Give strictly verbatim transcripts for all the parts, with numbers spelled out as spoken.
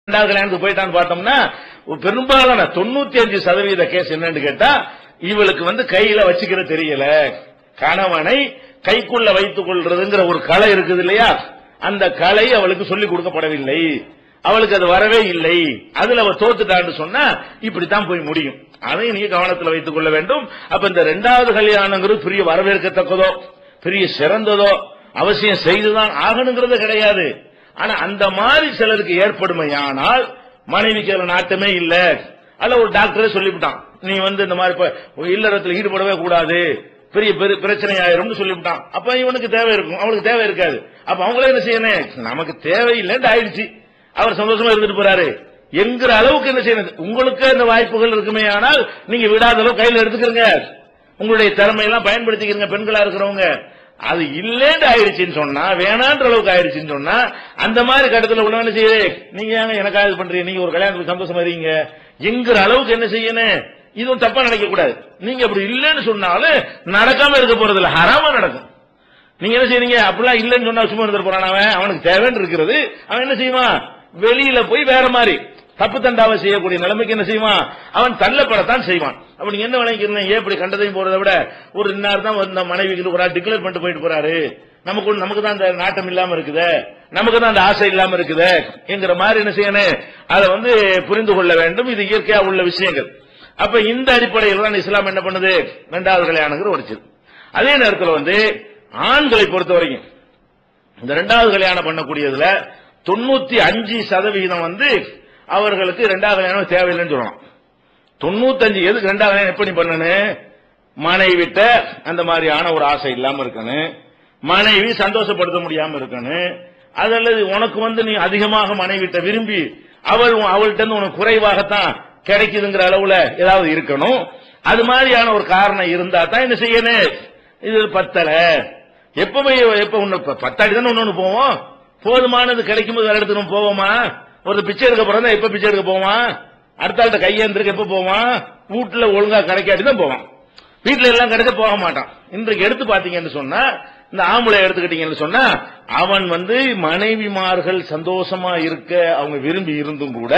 இரண்டாவது கல்யாணத்துக்கு போயிட்டான்னு பார்த்தோம்னா பெரும்பாலான தொண்ணூத்தி அஞ்சு சதவீத கேஸ் என்னன்னு கேட்டா இவளுக்கு வந்து கையில வச்சுக்கிற தெரியல, கணவனை கைக்குள்ள வைத்துக் கொள்றதுங்கிற ஒரு கலை இருக்குது இல்லையா, அந்த கலை அவளுக்கு சொல்லிக் கொடுக்கப்படவில்லை, அவளுக்கு அது வரவே இல்லை, அதுல அவ தோத்துட்டான்னு சொன்னா இப்படித்தான் போய் முடியும். அதை நீங்க கவனத்தில் வைத்துக் கொள்ள வேண்டும். அப்ப இந்த இரண்டாவது கல்யாணங்கிறது பெரிய வரவேற்கத்தக்கதோ பெரிய சிறந்ததோ அவசியம் செய்துதான் ஆகணுங்கிறது கிடையாது. ஆனா அந்த மாதிரி சிலருக்கு ஏற்படுமையானால் மனைவிக்கு அதுல நாட்டமே இல்ல, அல்ல ஒரு டாக்டரே சொல்லிவிட்டான் நீ வந்து இந்த மாதிரி இல்லறத்தில் ஈடுபடவே கூடாது, பெரிய பிரச்சனை ஆயிரும் சொல்லிவிட்டான். அப்ப இவனுக்கு தேவை இருக்கும், அவளுக்கு தேவை இருக்காது. அப்ப அவங்களே என்ன செய்யணும், நமக்கு தேவையில்லைன்னு ஆயிடுச்சு, அவர் சந்தோஷமா இருந்துட்டு போறாரு என்கிற அளவுக்கு என்ன செய்யணும். உங்களுக்கு இந்த வாய்ப்புகள் இருக்குமே, ஆனால் நீங்க விடாத அளவு கையில் எடுத்துக்கிறங்க, உங்களுடைய திறமையெல்லாம் பயன்படுத்திக்கிறங்க பெண்களா இருக்கிறவங்க. அது இல்லேன்னு ஆயிடுச்சுன்னு சொன்னா, வேணான்ற அளவுக்கு ஆயிடுச்சுன்னு சொன்னா, அந்த மாதிரி கட்டத்தில் உள்ள செய்ய நீங்க ஏங்க எனக்காக இது பண்றீங்க, நீங்க ஒரு கல்யாணத்துக்கு சந்தோஷமா இருக்கீங்க என்கிற அளவுக்கு என்ன செய்யணும், இதுவும் தப்பா நினைக்க கூடாது. நீங்க அப்படி இல்லைன்னு சொன்னாலும் நடக்காம இருக்க போறது இல்ல, ஹராமா நடக்கும். நீங்க என்ன செய்றீங்க, அப்படிலாம் இல்லைன்னு சொன்னா சும்மா இருந்துட்டு போறான், அவன் அவனுக்கு தேவைன்னு இருக்கிறது, அவன் என்ன செய்வான், வெளியில போய் வேற மாதிரி தப்பு தண்டாவை செய்யக்கூடிய நிலைமைக்கு என்ன செய்வான், அவன் தள்ளப்படத்தான் செய்வான். அப்ப நீங்க என்ன விளைக்கிறீங்க, ஏன் இப்படி கண்டதையும் போறதை விட ஒரு இன்னார் தான் இந்த மனைவிக்கு ஒரு டிக்ளேர் பண்ணிட்டு போயிட்டு போறாரு, நமக்கு நமக்கு தான் அந்த நாட்டம் இல்லாம இருக்குது, நமக்கு தான் அந்த ஆசை இல்லாம இருக்குது என்கிற மாதிரி என்ன செய்யணும், அதை வந்து புரிந்து கொள்ள வேண்டும். இது இயற்கையா உள்ள விஷயங்கள். அப்ப இந்த அடிப்படையில் தான் இஸ்லாம் என்ன பண்ணுது, இரண்டாவது கல்யாணம் உடைச்சது. அதே நேரத்தில் வந்து ஆண்களை பொறுத்த வரைக்கும் இந்த இரண்டாவது கல்யாணம் பண்ணக்கூடியதுல தொண்ணூத்தி அஞ்சு சதவீதம் வந்து அவர்களுக்கு இரண்டாவது கல்யாணம் தேவையில்லைன்னு சொல்லலாம். தொண்ணூத்தி அஞ்சு எதுக்கு இரண்டாவது கல்யாணம் எப்படி பண்ணணும், மனைவிட்ட அந்த மாதிரியான ஒரு ஆசை இல்லாம இருக்கணும், மனைவி சந்தோஷப்படுத்த முடியாம இருக்கணும், அது அல்லது உனக்கு வந்து நீ அதிகமாக மனைவிட்ட விரும்பி அவள் அவள்கிட்ட உனக்கு குறைவாகத்தான் கிடைக்குதுங்கிற அளவுல ஏதாவது இருக்கணும். அது மாதிரியான ஒரு காரணம் இருந்தா தான் என்ன செய்யணும், இது பத்தல எப்பவுமே எப்ப ஒண்ணு பத்தாடி தானே ஒண்ணு போவோம், போதுமானது கிடைக்கும் போது வேற இடத்துக்கு போவோமா, ஒரு பிச்சை எடுக்க போறதா எப்ப பிச்சை எடுக்க போவான், அடுத்த ஆள்கிட்ட கையேந்திருக்கு எப்ப போவான், வீட்டுல ஒழுங்கா கிடைக்காட்டி தான் போவான், வீட்டுல எல்லாம் கிடைக்க போக மாட்டான். இன்றைக்கு எடுத்து பாத்தீங்கன்னு சொன்னா, இந்த ஆம்பளை எடுத்துக்கிட்டீங்கன்னு சொன்னா, அவன் வந்து மனைவிமார்கள் சந்தோஷமா இருக்க அவங்க விரும்பி இருந்தும் கூட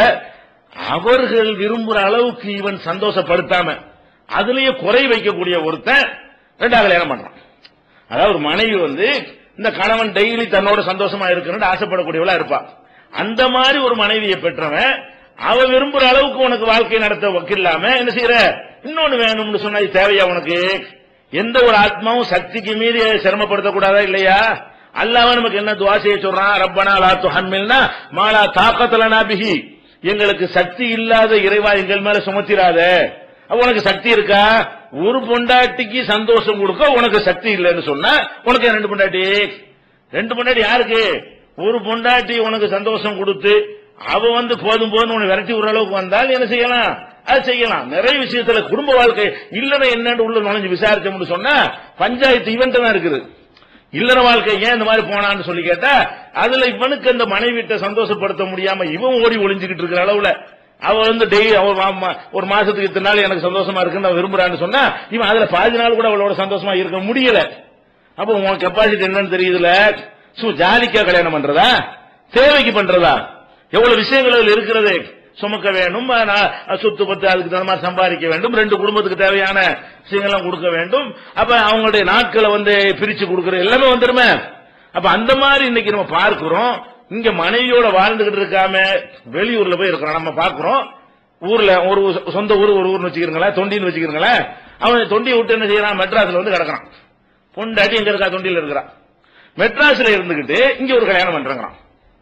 அவர்கள் விரும்புற அளவுக்கு இவன் சந்தோஷப்படுத்தாம அதுலயே குறை வைக்கக்கூடிய ஒருத்தன் ரெண்டாவது கல்யாணம் பண்றான். அதாவது ஒரு மனைவி வந்து இந்த கணவன் டெய்லி தன்னோட சந்தோஷமா இருக்கணும்னு ஆசைப்படக்கூடியவளா இருப்பா. அந்த மாதிரி ஒரு மனைவியை பெற்றவன் அவ விரும்புற அளவுக்கு உனக்கு வாழ்க்கை நடத்த வக்கில்லாம என்ன செய்யற, இன்னொன்னு வேணும்னு சொன்னா தேவையா உனக்கு, எந்த ஒரு ஆத்மாவும் சக்திக்கு மீறி சிரமப்படுத்தக்கூடாதா இல்லையா. அல்லாஹ் நமக்கு என்ன துஆ செய்ய சொல்றான், ரப்பனா லா துஹம்மில்னா மா லா தாகத லனா பிஹி, எங்களுக்கு சக்தி இல்லாத இறைவா எங்கள் மேல சுமத்திராத. உனக்கு சக்தி இருக்கா, ஒரு பொண்டாட்டிக்கு சந்தோஷம் கொடுக்க உனக்கு சக்தி இல்லைன்னு சொன்னா உனக்கு ரெண்டு பொண்டாட்டி, ரெண்டு பொண்டாட்டி யாருக்கு, ஒரு பொண்டாட்டி உனக்கு சந்தோஷம் கொடுத்து அவ வந்து போதும் போதும் உன்னை விரட்டி விடுற அளவுக்கு வந்தால் என்ன செய்யலாம், அது செய்யலாம். நிறைய விஷயத்துல குடும்ப வாழ்க்கை இல்லற என்னன்னு உள்ள நுழைஞ்சு விசாரிச்சோம்னு சொன்னா பஞ்சாயத்து இவன்ட்டு தான் இருக்குது. இல்லற வாழ்க்கை ஏன் இந்த மாதிரி போனான்னு சொல்லி கேட்டா, அதுல இவனுக்கு அந்த மனைவிட்ட சந்தோஷப்படுத்த முடியாம இவன் ஓடி ஒளிஞ்சுக்கிட்டு இருக்கிற அளவுல அவ வந்து டெய்லி ஒரு மாசத்துக்கு இத்தனை நாள் எனக்கு சந்தோஷமா இருக்குன்னு விரும்புறான்னு சொன்னா இவன் அதுல பாதி நாள் கூட அவளோட சந்தோஷமா இருக்க முடியல. அப்ப உன் கெப்பாசிட்டி என்னன்னு தெரியுதுல, ஜாலிக்கா கல்யாணம் பண்றதா தேவைக்கு பண்றதா, எவ்வளவு விஷயங்கள் இருக்கிறது, சுமக்க வேணும், சொத்து பத்து அதுக்கு தகுந்த மாதிரி சம்பாதிக்க வேண்டும், ரெண்டு குடும்பத்துக்கு தேவையான விஷயங்கள்லாம் கொடுக்க வேண்டும், அப்ப அவங்களுடைய நாட்களை வந்து பிரிச்சு கொடுக்கற எல்லாமே வந்துருமே. அப்ப அந்த மாதிரி இன்னைக்கு நம்ம பார்க்கிறோம். இங்க மனைவியோட வாழ்ந்துகிட்டு இருக்காம வெளியூர்ல போய் இருக்கிறோம், நம்ம பார்க்கிறோம். ஊர்ல ஒரு சொந்த ஊர் ஒரு ஊர்னு வச்சுக்கிறீங்களேன், தொண்டின்னு வச்சுக்கிறீங்களேன், அவன் தொண்டியை விட்டு என்ன செய்யறான், மெட்ராஸ்ல வந்து கிடக்கிறான், பொண்டாட்டி எங்க இருக்கா, தொண்டியில் இருக்கிறான், மெட்ராஸ்ல இருந்துகிட்டு இங்க ஒரு கல்யாணம் பண்றான்.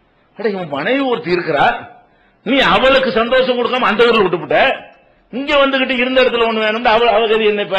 இவன் மனைவி ஒருத்தி இருக்கிறா, நீ அவளுக்கு சந்தோஷம் கொடுக்காம அந்த ஊர்ல விட்டுவிட்ட, இங்க வந்துகிட்டு இருந்த இடத்துல ஒண்ணு வேணும், அவள் அவ கதி என்ன, இப்ப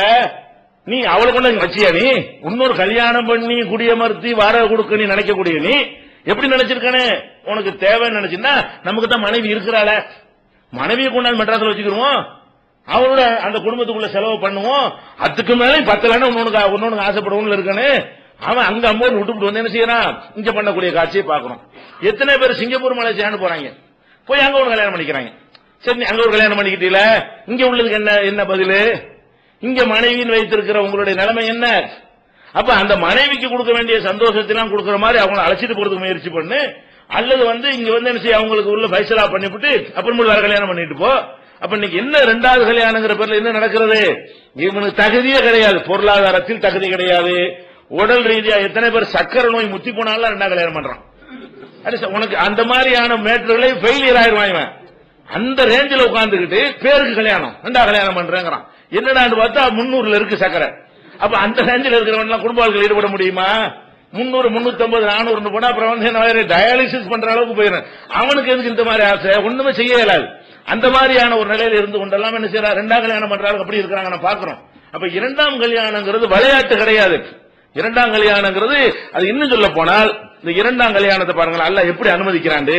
நீ அவளை கொண்டு வச்சியா, நீ இன்னொரு கல்யாணம் பண்ணி குடியமர்த்தி வாடகை கொடுக்க நீ நினைக்கக்கூடிய நீ எப்படி நினைச்சிருக்கானே, உனக்கு தேவைன்னு நினைச்சுன்னா நமக்கு தான் மனைவி இருக்கிறாள, மனைவியை கொண்டாந்து மெட்ராஸ்ல வச்சுக்கிடுவோம், அவளோட அந்த குடும்பத்துக்குள்ள செலவு பண்ணுவோம், அதுக்கு மேலே பத்தலன்னு ஒன்னு ஒன்னு ஆசைப்படுவோம்னு இருக்கானே, அவன் அங்க அம்மோடு விட்டுவிட்டு வந்து என்ன செய்யறான், இங்க பண்ணக்கூடிய காட்சியை பாக்குறோம். எத்தனை பேர் சிங்கப்பூர் மலேசியான்னு போறாங்க, போய் அங்க ஒரு கல்யாணம் பண்ணிக்கிறாங்க. சரி, அங்க ஒரு கல்யாணம் பண்ணிக்கிட்டீல, இங்க உள்ளதுக்கு என்ன என்ன பதில், இங்க மனைவின்னு வைத்திருக்கிற உங்களுடைய நிலைமை என்ன, அப்ப அந்த மனைவிக்கு கொடுக்க வேண்டிய சந்தோஷத்தெல்லாம் கொடுக்கிற மாதிரி அவங்களை அழைச்சிட்டு போறதுக்கு முயற்சி பண்ணு. அல்லது வந்து இங்க வந்து என்ன செய்ய அவங்களுக்கு உள்ள பைசலா பண்ணிவிட்டு அப்புறம் வேற கல்யாணம் பண்ணிட்டு போ. அப்ப இன்னைக்கு என்ன ரெண்டாவது கல்யாணங்கிற பேர்ல என்ன நடக்கிறது? இவனுக்கு தகுதியே கிடையாது, பொருளாதாரத்தில் தகுதி கிடையாது, உடல் ரீதியா எத்தனை பேர் சக்கரை நோய் முத்தி போனாலும் ரெண்டாவது கல்யாணம் பண்றான். உனக்கு அந்த மாதிரியான மேட்டர்களை ஃபெயிலியர் ஆயிடுவாங்க. அந்த ரேஞ்சில் உட்கார்ந்துகிட்டு பேருக்கு கல்யாணம் ரெண்டாவது கல்யாணம் பண்றேங்கிறான். என்னடான்னு பார்த்தா முன்னூறுல இருக்கு சக்கரை. அப்ப அந்த ரேஞ்சில் இருக்கிறவன் குடும்ப வாழ்க்கையில் ஈடுபட முடியுமா? முன்னூறு முன்னூத்தி ஐம்பது நானூறு போனா அப்புறம் வந்து டயாலிசிஸ் பண்ற அளவுக்கு போயிடும். அவனுக்கு எதுக்கு இந்த மாதிரி ஆசை? ஒண்ணுமே செய்ய இயலாது. அந்த மாதிரியான ஒரு நிலையில இருந்து கொண்டெல்லாம் என்ன செய்யறா, ரெண்டாம் கல்யாணம் பண்றாங்க அப்படி இருக்கிறாங்க நான் பாக்குறோம். அப்ப இரண்டாம் கல்யாணங்கிறது விளையாட்டு கிடையாது. இரண்டாம் கல்யாணங்கிறது அது இன்னும் சொல்ல போனால் இந்த இரண்டாம் கல்யாணத்தை பாருங்களா அல்லாஹ் எப்படி அனுமதிக்கிறாண்டு.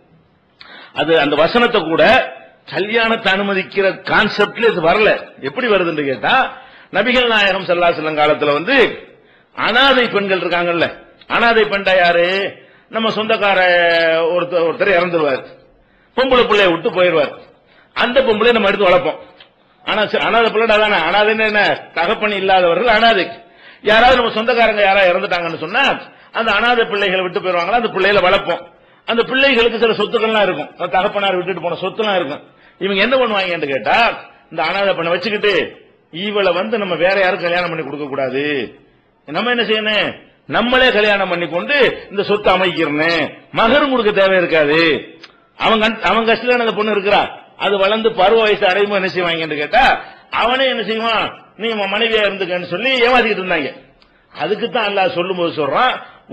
அது அந்த வசனத்தை கூட கல்யாணத்தை அனுமதிக்கிற கான்செப்ட்ல இது வரல. எப்படி வருதுன்னு கேட்டா, நபிகள் நாயகம் ஸல்லல்லாஹு அலைஹி வஸல்லம் காலத்துல வந்து அனாதை பெண்கள் இருக்காங்கல்ல, அனாதை பெண்டா யாரு? நம்ம சொந்தக்கார ஒருத்தர் ஒருத்தர் இறந்துருவார், பொம்பளை பிள்ளைய விட்டு போயிடுவார். அந்த பொம்பளை நம்ம எடுத்து வளர்ப்போம். ஆனா அனாதை பிள்ளைடா தானே, அனாதைன்னு என்ன, தகப்பன் இல்லாதவர்கள் அனாதை. யாராவது நம்ம சொந்தக்காரங்க யாராவது இறந்துட்டாங்கன்னு சொன்னா அந்த அனாதை பிள்ளைகளை விட்டு போயிருவாங்களா, அந்த பிள்ளைகளை வளர்ப்போம். அந்த பிள்ளைகளுக்கு சில சொத்துக்கள்லாம் இருக்கும், தகப்பனார் விட்டுட்டு போன சொத்துலாம் இருக்கும். இவங்க என்ன பண்ணுவாங்கன்னு கேட்டா, இந்த அனாதை பெண்ணை வச்சுக்கிட்டு இவளை வந்து நம்ம வேற யாரும் கல்யாணம் பண்ணி கொடுக்க கூடாது, நம்ம என்ன செய்யணும், நம்மளே கல்யாணம் பண்ணி கொண்டு இந்த சொத்து அமைக்கிறேன்னு, மகரும் கொடுக்க தேவை இருக்காது. அவங்க அவங்க கஷ்டத்துல அந்த பொண்ணு இருக்கிறா, அது வளர்ந்து பருவ வயசு அடையுமோ என்ன செய்வாங்கன்னு கேட்டா, அவனே என்ன செய்வான், நீ மனைவியா இருந்துக்கன்னு சொல்லி ஏமாத்திக்கிட்டு இருந்தாங்க. அதுக்கு தான் அல்லாஹ் சொல்லும் போது சொல்றான்,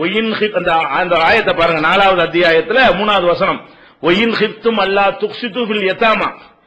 அந்த ஆயத்தை பாருங்க, நாலாவது அத்தியாயத்துல மூணாவது வசனம், ஒயின் ஹிப்தும் அல்லா துக்சிது பில் யதாமா,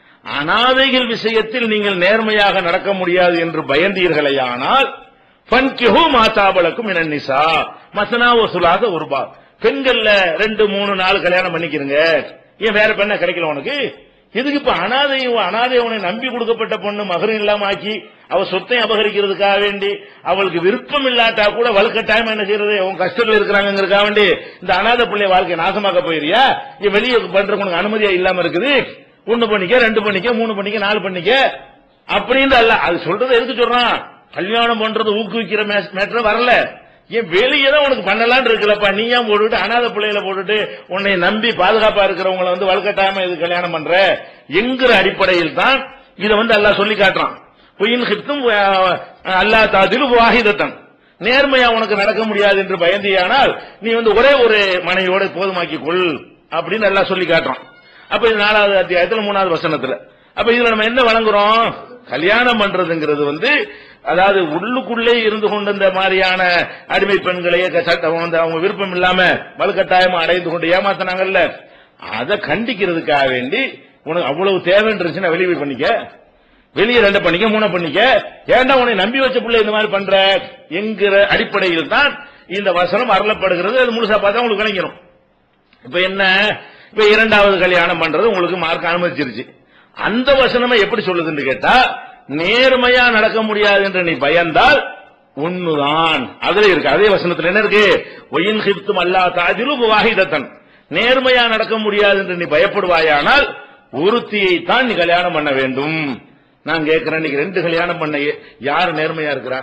அனாதைகள் விஷயத்தில் நீங்கள் நேர்மையாக நடக்க முடியாது என்று பயந்தீர்களேயானால் ஃபன்கிஹு மா தாபலக்கும் மினன் நிசா மஸ்னா வ சுலாத உர்பா, பெண்கள்ல ரெண்டு மூணு நாலு கல்யாணம் பண்ணிக்கிறங்க, ஏன் வேற பெண்ணை கிடைக்கல உனக்கு? எதுக்கு இப்ப அனாதை அனாதை உன்னை நம்பி கொடுக்கப்பட்ட பொண்ணு மகரும் இல்லாம ஆக்கி அவ சொத்தை அபகரிக்கிறதுக்காக வேண்டி, அவளுக்கு விருப்பம் இல்லாட்டா கூட வலுக்கட்டாயமா என்ன செய்யறது, உன் கஷ்டத்தில் இருக்கிறாங்கிறதுக்காக வேண்டி இந்த அனாதை பிள்ளை வாழ்க்கை நாசமாக்க போயிரியா? இங்க வெளியே பண்றதுக்கு உனக்கு அனுமதியா இல்லாம இருக்குது, ஒண்ணு பண்ணிக்க, ரெண்டு பண்ணிக்க, மூணு பண்ணிக்க, நாலு பண்ணிக்க அப்படின்னு அல்ல. அது சொல்றது எதுக்கு சொல்றான், கல்யாணம் பண்றது ஊக்குவிக்கிற மேட்டர் வரல. ஏன் வெளியே தான் உனக்கு பண்ணலான்னு இருக்குல்லப்பா, நீ ஏன் போட்டுட்டு அனாதை பிள்ளைகளை போட்டுட்டு உன்னை நம்பி பாதுகாப்பா இருக்கிறவங்களை வந்து வலுக்கட்டாயமா இது கல்யாணம் பண்ற என்கிற அடிப்படையில் தான் இதை வந்து அல்லாஹ் சொல்லி காட்டுறான். பொய்யின் ஹிப்தும் அல்லா தாதில் வாஹிதத்தன், நேர்மையா உனக்கு நடக்க முடியாது என்று பயந்தியானால் நீ வந்து ஒரே ஒரு மனைவியோட போதுமாக்கி கொள் அப்படின்னு அல்லாஹ் சொல்லி காட்டுறான். அப்ப இது நாலாவது அத்தியாயத்துல மூணாவது வசனத்துல. அப்ப இதுல நம்ம என்ன வழங்குறோம், கல்யாணம் பண்றதுங்கிறது வந்து அதாவது உள்ளுக்குள்ளே இருந்து கொண்டு இந்த மாதிரியான அடிமை பெண்களையே அவங்க விருப்பம் இல்லாம வலுக்கட்டாயமா அடைந்து கொண்டு ஏமாத்தினாங்கல்ல, அதை கண்டிக்கிறதுக்காக வேண்டி உனக்கு அவ்வளவு தேவைன்னு வெளியே பண்ணிக்க, வெளியே ரெண்டு பண்ணிக்க, மூணு பண்ணிக்க, ஏண்டா உன்னை நம்பி வச்ச பிள்ளை இந்த மாதிரி பண்ற என்கிற அடிப்படையில் தான் இந்த வசனம் அருளப்படுகிறது. அது முழுசா பார்த்தா உங்களுக்கு விளங்கிடும். இப்ப என்ன, இப்ப இரண்டாவது கல்யாணம் பண்றது உங்களுக்கு மார்க் அனுமதிச்சிருச்சு. அந்த வசனமே எப்படி சொல்லுதுன்னு கேட்டா, நேர்மையா நடக்க முடியாது என்று நீ பயந்தால் ஒண்ணுதான் அதுல இருக்கு. அதே வசனத்துல என்ன இருக்கு, ஒயின் ஹிப்தும் அல்லா தாஜிலு வாஹிதத்தன், நேர்மையா நடக்க முடியாது என்று நீ பயப்படுவாயானால் ஒருத்தியை தான் நீ கல்யாணம் பண்ண வேண்டும். நான் கேட்கிறேன், இன்னைக்கு ரெண்டு கல்யாணம் பண்ண யாரு நேர்மையா இருக்கிறா?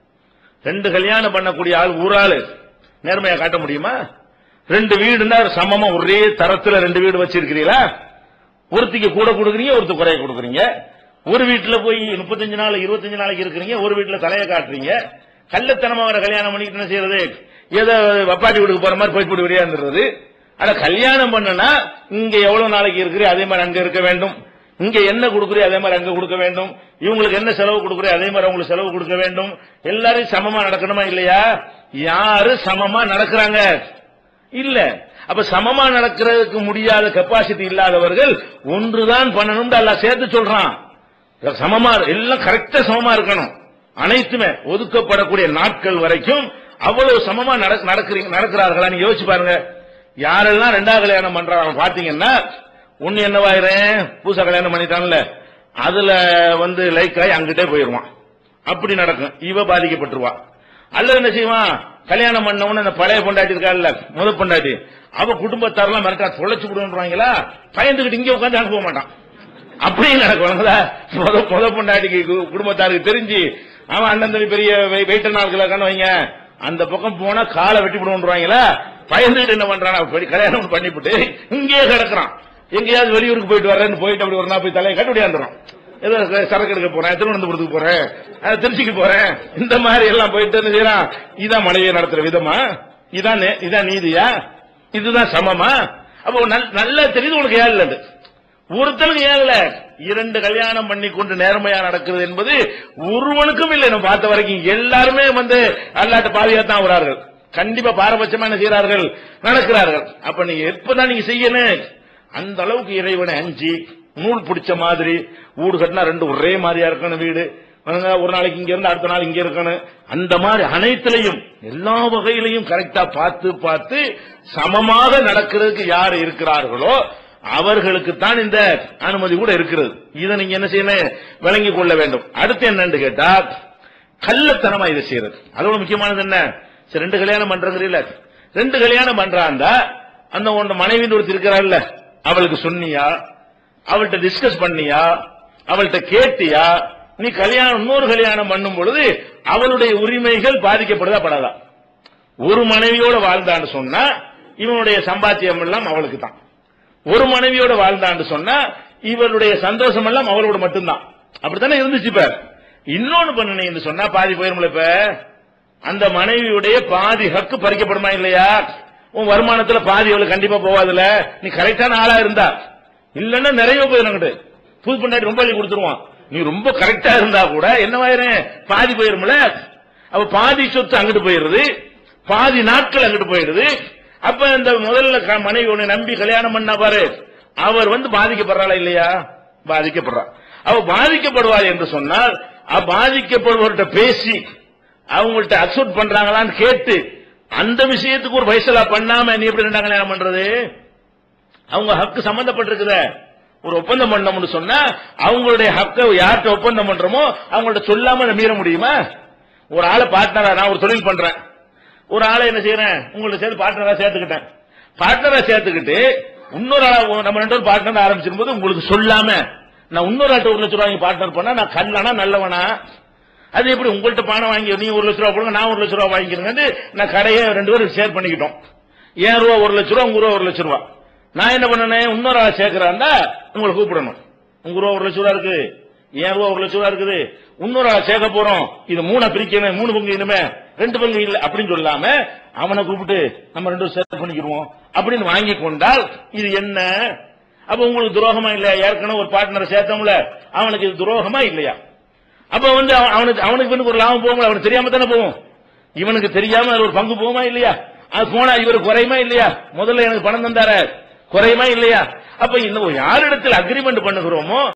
ரெண்டு கல்யாணம் பண்ணக்கூடிய ஆள் ஊராளு நேர்மையா காட்ட முடியுமா? ரெண்டு வீடுன்னா சமமா ஒரே தரத்துல ரெண்டு வீடு வச்சிருக்கிறீங்களா? ஒருத்திக்கு கூட கொடுக்குறீங்க, ஒருத்தர் குறைய கொடுக்குறீங்க. ஒரு வீட்டுல போய் முப்பத்தஞ்சு நாள் இருபத்தஞ்சு நாளைக்கு இருக்கிறீங்க, ஒரு வீட்டுல தலையை காட்டுறீங்க. கள்ளத்தனமா வர கல்யாணம் பண்ணிட்டு என்ன செய்யறது, ஏதோ வப்பாட்டி வீட்டுக்கு போற மாதிரி போய் போட்டு விடையாந்துறது. ஆனா கல்யாணம் பண்ணனா இங்க எவ்வளவு நாளைக்கு இருக்கிறீ அதே மாதிரி அங்க இருக்க வேண்டும், இங்க என்ன கொடுக்குறீ அதே மாதிரி அங்க கொடுக்க வேண்டும், இவங்களுக்கு என்ன செலவு கொடுக்குறீ அதே மாதிரி அவங்களுக்கு செலவு கொடுக்க வேண்டும். எல்லாரும் சமமா நடக்கணுமா இல்லையா? யாரு சமமா நடக்கிறாங்க? இல்ல. அப்ப சமமா நடக்கிறதுக்கு முடியாத கெப்பாசிட்டி இல்லாதவர்கள் ஒன்றுதான் பண்ணணும் அல்லாஹ் சேர்த்து சொல்றான். சமமா எல்லாம் கரெக்டா சமமா இருக்கணும். அனைத்துமே ஒதுக்கப்படக்கூடிய நாட்கள் வரைக்கும் அவ்வளவு சமமா நடக்கிறீங்க நடக்கிறார்களா? நீங்க யோசிச்சு பாருங்க. யாரெல்லாம் ரெண்டாவது கல்யாணம் பண்றாங்க பாத்தீங்கன்னா, ஒன்னு என்னவாயிரம் பூசா கல்யாணம் பண்ணிட்டான்ல, அதுல வந்து லைக் ஆகி அங்கிட்டே போயிருவான். அப்படி நடக்கும். இவ பாதிக்கப்பட்டுருவா. அல்லது என்ன செய்வான், கல்யாணம் பண்ணவன அந்த பழைய பொண்டாட்டி இருக்காருல்ல, முத பொண்டாட்டி, அவ குடும்பத்தாரெல்லாம் மிரட்டா தொலைச்சு விடுவாங்களா, பயந்துகிட்டு இங்க உட்காந்து அனுப்ப மாட்டான். அப்படியும் நடக்குவாங்களா? முத முத பொண்டாட்டிக்கு குடும்பத்தாருக்கு தெரிஞ்சு அவன் அண்ணன் தம்பி பெரிய வெயிட்ட நாட்கள் வைங்க, அந்த பக்கம் போனா காலை வெட்டி விடுவாங்களா, பயந்துட்டு என்ன பண்றான், கல்யாணம் பண்ணிவிட்டு இங்கேயே கிடக்குறான். எங்கேயாவது வெளியூருக்கு போயிட்டு வரேன்னு போயிட்டு அப்படி ஒரு நாள் போய் தலையை கட்டுடியாந்துடும். ஏதோ சரக்கு எடுக்க போறேன், திருவனந்தபுரத்துக்கு போறேன், திருச்சிக்கு போறேன், இந்த மாதிரி எல்லாம் போயிட்டு என்ன செய்யறான். இதான் மனைவியை நடத்துற விதமா? இதான் இதான் நீதியா? இதுதான் சமமா? அப்போ நல்லா தெரியுது உனக்கு ஏன் இல்லை, ஒருத்தனுக்கு ஏன் இல்ல. இரண்டு கல்யாணம் பண்ணி கொண்டு நேர்மையா நடக்கிறது என்பது ஒருவனுக்கும் இல்லை. நம்ம பார்த்த வரைக்கும் எல்லாருமே வந்து அல்லாட்ட பாவியாத்தான் வரார்கள். கண்டிப்பா பாரபட்சமா என்ன செய்யறார்கள், நடக்கிறார்கள். அப்ப நீங்க எப்பதான் நீங்க செய்யணும், அந்த அளவுக்கு இறைவனை அஞ்சி நூல் பிடிச்ச மாதிரி வீடு கட்டினா ரெண்டு ஒரே மாதிரியா இருக்கணும். வீடு ஒரு நாளைக்கு இங்க இருந்து அடுத்த நாள் இங்க இருக்கணும். அந்த மாதிரி அனைத்திலையும் எல்லா வகையிலையும் கரெக்டா பார்த்து பார்த்து சமமாக நடக்கிறதுக்கு யார் இருக்கிறார்களோ அவர்களுக்கு தான் இந்த அனுமதி கூட இருக்கிறது. இதை நீங்க என்ன செய்யணும், விளங்கிக் கொள்ள வேண்டும். அடுத்து என்னன்னு கேட்டா கள்ளத்தனமா இதை செய்யறது. அதோட முக்கியமானது என்ன, சரி ரெண்டு கல்யாணம் பண்றதுல ரெண்டு கல்யாணம் பண்றாண்டா அந்த உன் மனைவி ஒருத்தர் இருக்கிறாள்ல, அவளுக்கு சொன்னியா, அவள்கிட்ட டிஸ்கஸ் பண்ணியா, அவள்கிட்ட கேட்டியா? நீ கல்யாணம் இன்னொரு கல்யாணம் பண்ணும் பொழுது அவளுடைய உரிமைகள் பாதிக்கப்படுதா படாதா? ஒரு மனைவியோட வாழ்ந்தான்னு சொன்னா இவனுடைய சம்பாத்தியம் எல்லாம் அவளுக்கு தான். ஒரு மனைவியோட வாழ்ந்தான்னு சொன்னா இவருடைய சந்தோஷம் எல்லாம் அவளோட மட்டும்தான். அப்படித்தானே இருந்துச்சு. இப்ப இன்னொன்னு பண்ணு சொன்னா பாதி போயிரும்ல. இப்ப அந்த மனைவியுடைய பாதி ஹக்கு பறிக்கப்படுமா இல்லையா? உன் வருமானத்துல பாதி அவளுக்கு கண்டிப்பா போவாதுல. நீ கரெக்டான ஆளா இருந்தா, இல்லன்னா நிறைய போயிடும். புது பண்ணாடி ரொம்ப அள்ளி கொடுத்துருவான். நீ ரொம்ப கரெக்டா இருந்தா கூட என்னவாயிரும், பாதி போயிரும்ல. அப்ப பாதி சொத்து அங்கிட்டு போயிருது, பாதி நாட்கள் அங்கிட்டு போயிடுது. அப்ப இந்த முதல்ல மனைவி உன்னை நம்பி கல்யாணம் பண்ணா பாரு, அவர் வந்து பாதிக்கப்படுறாளா இல்லையா? பாதிக்கப்படுறா. அவ பாதிக்கப்படுவாள் என்று சொன்னால் பாதிக்கப்படுவர்கிட்ட பேசி அவங்கள்ட்ட அக்செப்ட் பண்றாங்களான்னு கேட்டு அந்த விஷயத்துக்கு ஒரு பைசலா பண்ணாம நீ எப்படி ரெண்டா கல்யாணம் பண்றது? அவங்க ஹக்கு சம்பந்தப்பட்டிருக்குத ஒரு ஒப்பந்தம் பண்ணோம்னு சொன்னா அவங்களுடைய ஹக்கை யார்கிட்ட ஒப்பந்தம் பண்றோமோ அவங்கள்ட்ட சொல்லாம மீற முடியுமா? ஒரு ஆளை பார்ட்னரா, நான் ஒரு தொழில் பண்றேன், ஒரு ஆளை என்ன செய்யறேன், உங்கள்ட்ட சேர்த்து பார்ட்னரா சேர்த்துக்கிட்டேன். பார்ட்னரா சேர்த்துக்கிட்டு இன்னொரு ஆளா நம்ம ரெண்டு பேரும் பார்ட்னர் ஆரம்பிச்சிடும் போது உங்களுக்கு சொல்லாம நான் இன்னொரு ஆட்ட ஒரு லட்சம் ரூபாய் பார்ட்னர் பண்ணா நான் கல்லானா நல்லவனா? அது எப்படி உங்கள்கிட்ட பணம் வாங்கி நீ ஒரு லட்ச ரூபா போடுங்க, நான் ஒரு லட்ச ரூபா வாங்கிக்கிறேங்க, நான் கடையை ரெண்டு பேரும் ஷேர் பண்ணிக்கிட்டோம். ஏன் ரூபா ஒரு லட்ச ரூபா, உங்க ரூபா ஒரு லட்ச ரூபா. நான் என்ன பண்ணேன், இன்னொரு ஆள் சேர்க்கிறாண்டா உங்களை கூப்பிடணும். உங்க ரூபா ஒரு லட்ச ரூபா இருக்கு, ஏன் ரூபா ஒரு லட்ச ரூபா இருக்குது, இன்னொரு ஆள் சேர்க்க போறோம், இது மூணு பிரிக்கணும், மூணு பங்கு இனிமே ரெண்டு பங்கு இல்ல அப்படின்னு சொல்லாம அவனை கூப்பிட்டு நம்ம ரெண்டு பேரும் ஷேர் பண்ணிக்கிறோம் அப்படின்னு வாங்கி கொண்டால் இது என்ன? அப்ப உங்களுக்கு துரோகமா இல்லையா? ஏற்கனவே ஒரு பார்ட்னரை சேர்த்தோம்ல, அவனுக்கு இது துரோகமா இல்லையா? அப்ப வந்து அவனுக்கு அவனுக்கு ஒரு லாபம் போகும், அவனுக்கு தெரியாம தானே போகும். இவனுக்கு தெரியாம ஒரு பங்கு போகுமா இல்லையா? அது போனா இவரு குறையுமா இல்லையா? முதல்ல எனக்கு பணம் தந்தார குறையுமா இல்லையா? அப்ப இந்த யாரிடத்தில் அக்ரிமெண்ட் பண்ணுகிறோமோ